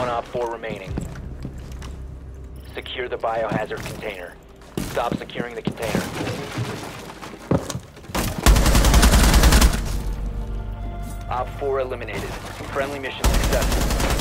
One Op 4 remaining. Secure the biohazard container. Stop securing the container. Op 4 eliminated. Friendly mission successful.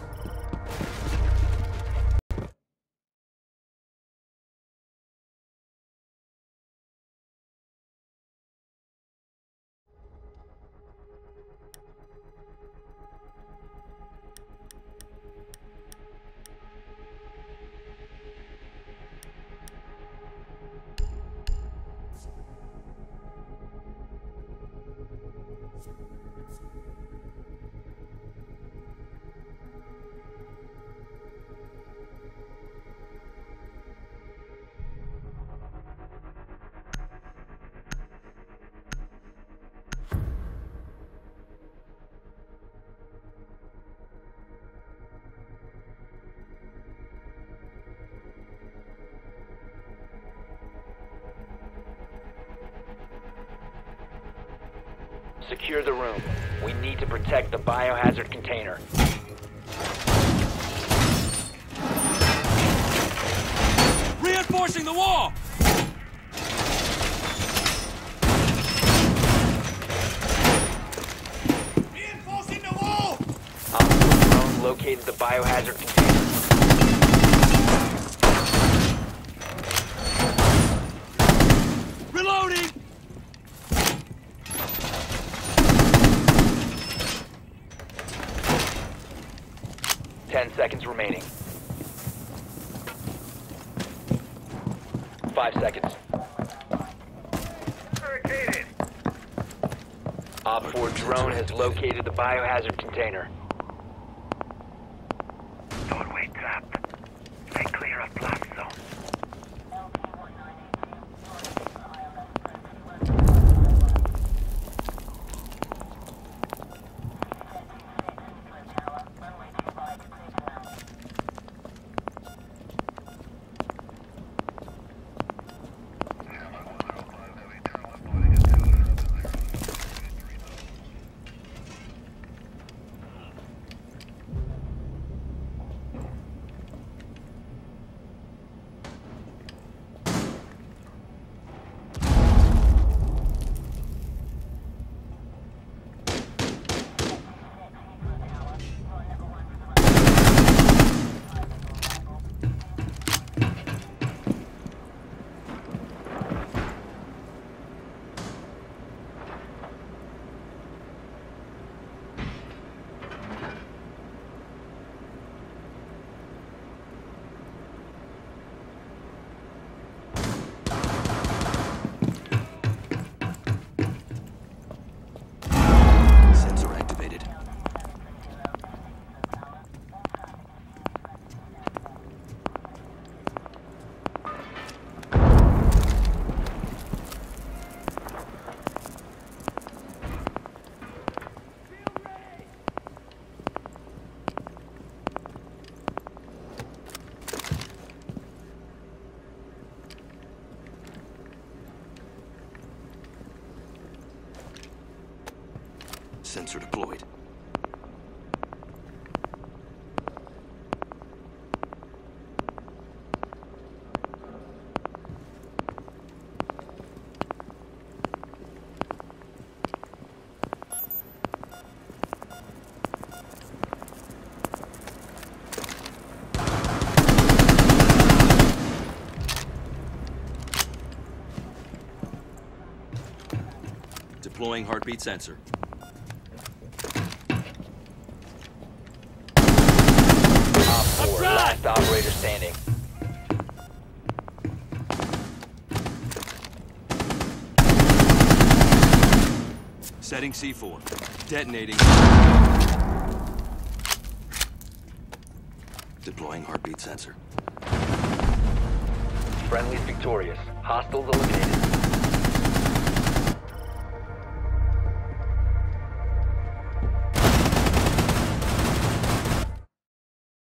Secure the room. We need to protect the biohazard container. Reinforcing the wall! Reinforcing the wall! Op 4 drone located the biohazard container. Reloading! 10 seconds remaining. 5 seconds. Barricaded. Op 4 drone has located the biohazard container. Doorway trapped. Stay clear of blast zone. Sensor deployed. Deploying heartbeat sensor. Op 4, last operator standing. Setting C4. Detonating. Deploying heartbeat sensor. Friendly's victorious. Hostiles eliminated.